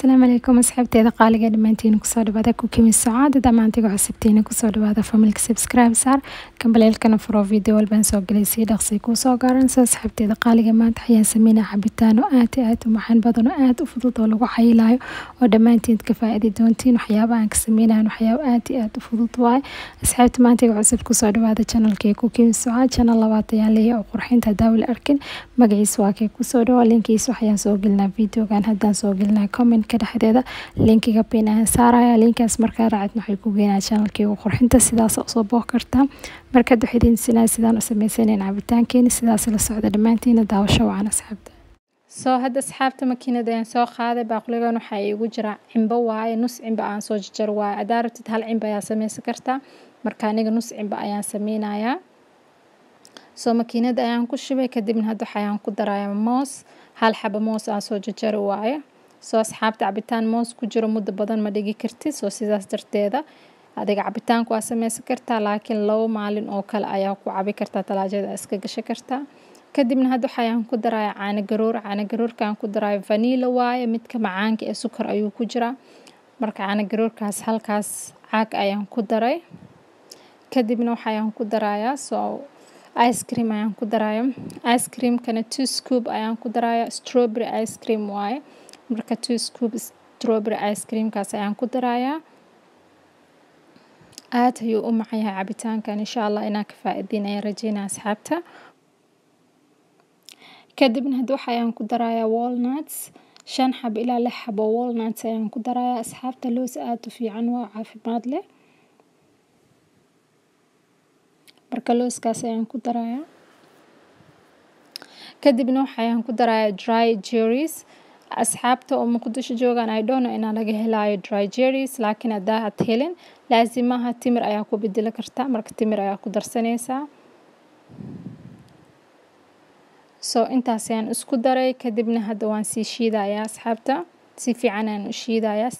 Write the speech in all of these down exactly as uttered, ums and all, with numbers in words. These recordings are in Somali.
السلام عليكم أصحابتي قالقة دمانتين كسر بعدا كوكي من السعادة دمانتي وحسبتيني كسر بعدا فملك سبسكرايب صار كم بليل كنا فرو فيديو والبنسو جلسي دقسي كوسو قارن أصحابتي قالقة ما تحيا سمينا حبيتان وآتي آت ومحن بدن آت وفضلت ولو حيلاي ودمانتين كفائدة دونتين وحيابا عنك سمينا وحياب آتي آت وفضلت واي أصحابتي مانتي وحسب كسر بعدا channel كي كوكي من السعادة channel لواتيان لي أو قرحين تداول أركن مقعيس واكي كسر ولينكيس وحيا سو قلنا فيديو كان هدان سو قلنا كومنت كدحdeeda linkiga pin aan saaraya linkaas markaa raacid waxay ku geenaa channelkayga qurxinta sidaas oo soo booq kartaa marka duxidin sinaa sidaan u sameeysaneen cabitaankeena sidaas la socda dhamaantiina daawasho waan asxaabta soo hadda asxaabta makiinada aan soo qaaday baaquligan waxa igu jira cimbo waaye nus cimbo aan soo jarjar waaye adaartid hal cimbo ayaa sameeysan kartaa marka aniga nus cimbo ayaan sameeynayaa soo makiinada ayaan ku shubay kadibna hadda waxaan ku darayaa moos hal xabo moos aan soo jarjar waaye soo asxaabta cabitaan moos ku jiro muddo badan ma dhigi kartid soo sidaas darteeda adiga cabitaanku waa sameeysan kartaa laakiin labo maalin oo kale ayaa ku cabi kartaa talaajada iska gashan kartaa kadibna hadda waxaan ku darayaa caano garoor caano garoorkaan ku darayaa vanilla waaye midka macaanka ee sukar ayuu ku jiraa marka caano garoorkaas halkaas caag ayaan ku daray kadibna waxaan ku darayaa soo ice cream ayaan ku darayaa ice cream kana two scoop ayaan ku darayaa strawberry ice cream waaye marka two scoop strawberry ice cream kaas ayaan ku darayaa aad ayuu u macaan yahay cabitaankan insha Allah inaa ka faa'iidin ay rajeynaa asxaabta kadibna hadda waxaan ku darayaa walnuts shan xab ilaa lix xab walnuts ayaan ku darayaa asxaabta loos aad u fiican waa caafimaad leh marka looskaas ayaan ku darayaa kadibna waxaan ku darayaa dry cherries asxaabta oo muqdisho joogan I don't know inaan laga helayo dry cherries laakiin hadaa aad helin laasimaha timir ayaa ku bedeli kartaa marka timir ayaa ku darsanaysaa soo intaas ayaan isku daray kadibna hadda waan sii shiidayaa asxaabta si fiican aan u shiidayaa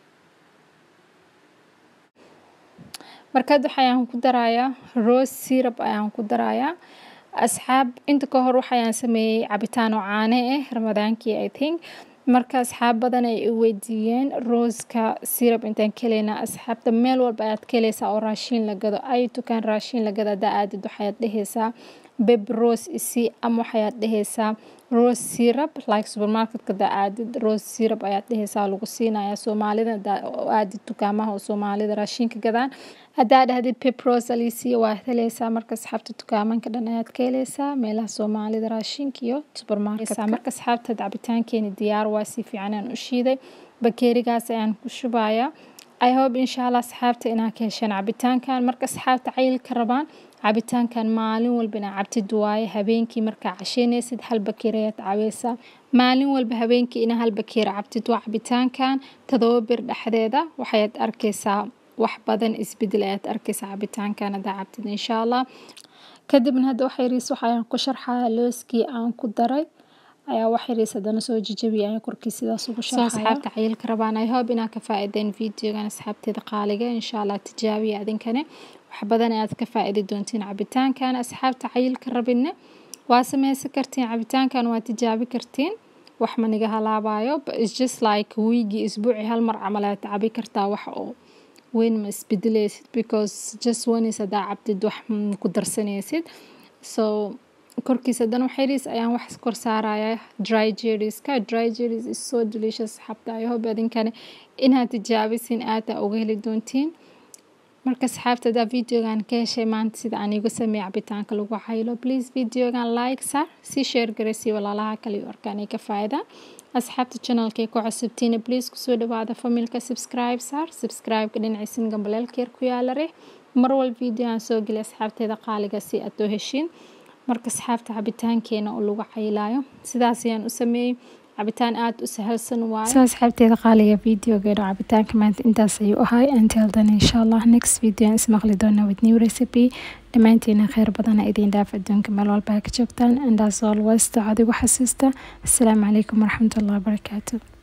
marka waxaan ku darayaa rose syrup ayaan ku darayaa asxaab inta ka hor waxaan sameeyay cabitaan oo caano ah ramadaankii I think marka asxaab badan ay weydiiyeen rose-ka syrup intaan kaleena asxaabta meel walba aad kaleeysaa oo raashin la gado ay tukaan raashin la gado aad waxaad dhehaysaa baby rose isi ama waxaad dhehaysaa rose syrup like supermarket kada aad rose syrup ayaad dhehaysaa lagu siinayaa Soomaalida aad tukaamaha oo Soomaalida raashinka gadaan hadaa dhahdid baby rose alisi waa helaysaa marka asxaabta tukaamanka dhan ayaad ka helaysaa meelaha Soomaalida raashinka iyo supermarket marka asxaabta cabitaankeena diyaar waa si fiican aan u shiiday bakeerigaas ayaan ku shubayaa I hope inshallah asxaabta inaa ka heshaan cabitaankan marka asxaabta cayilka rabaan cabitaankan maalin walba inaa cabtid waaye habeenkii marka casheynaysid hal bakeeriyaad cabaysaa maalin walba habeenkii inaa hal bakeeri cabtid waa cabitaankan todoba bir dhexdeeda waxaad arkaysaa wax badan isbedel ayaad arkaysaa cabitaankan hadaa cabtid insha Allah kadibna hadda waxay riis waxaan ku sharxaa looskii aan ku daray ayaa waxay riis hadana soo jajabiyay korkiisa sidaas ugu sharxaa asxaabta cayilka rabaan I hope inaa ka faa'iideen videogan asxaabteeda qaaliga insha Allah tijaabiya adinkana wax badan aad ka faa'iidi doontiin cabitaankan asxaabta cayilka rabina waa sameeysan kartiin cabitaankan waa tijaabi kartiin wax maniga halaabayo but it's just like weegi isbuuci hal mar camal aad cabi kartaa wax oo weyn ma isbedelaysid because just one is hadaa cabtid wax ku darsanaysid so korkiisa dan waxay riis ayaan wax kor saarayaa dry cherries ka dry cherries is so delicious xabta I hope adinkana inaad tijaabisin aad uga heli doontiin marka asxaabta da videogan ka heshay maanta sida aan igu sameeyay cabitaanka lagu haylo please videogan like sar si share gareysi walaalaha kale arkaan ka faa'iida asxaabta channelka ku cusubtiin please ku soo dhawaada familka subscribe sar subscribe ka dhinacaysin gambalelkeer ku yaalare mar wal video aan soo geliyo asxaabteeda qaaliga si aad u heshin marka asxaabta cabitaankeena oo lagu haylayo sidaas ayaan u sameeyay cabitaan aad u sahalsan waaye soo asxaabteeda qaaliga videogeeda cabitaanka maanta intaas ayuu ahay until then insha Allah next video is maqli doona with new recipe dhamaantiina khayr badan idin dhaaf adduunka meel walba ka joogtaan and as always taadigu xasuusta assalaamu calaykum waraxmatullaahi wabarakaatuh